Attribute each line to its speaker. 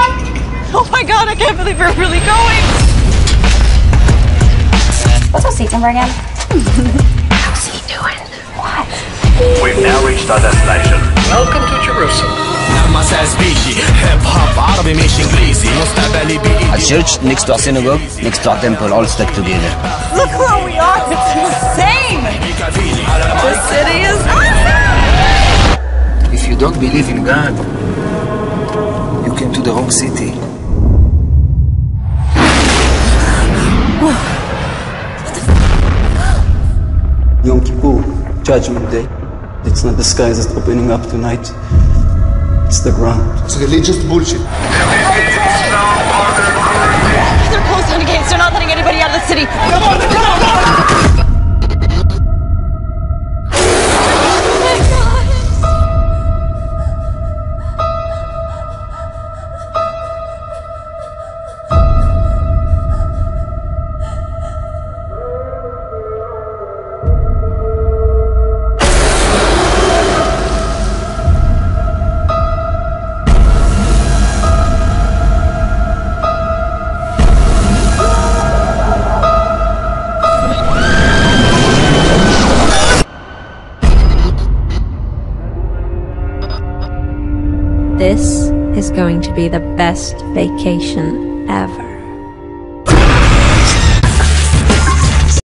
Speaker 1: Oh my god, I can't believe we're really going!
Speaker 2: What's our seat number again?
Speaker 3: How's he doing?
Speaker 2: What?
Speaker 4: We've now reached our destination.
Speaker 5: Welcome to Jerusalem.
Speaker 6: A church next to a synagogue, next to a temple, all stuck together.
Speaker 1: Look where we are! It's insane! The city is awesome!
Speaker 7: If you don't believe in God, you came to the wrong city.
Speaker 8: Yom Kippur, Judgment Day. It's not the skies that's opening up tonight. It's the ground.
Speaker 9: It's religious bullshit.
Speaker 1: They're closed down the gates. They're not letting anybody out of the city.
Speaker 9: Come on, come on!
Speaker 3: This is going to be the best vacation ever.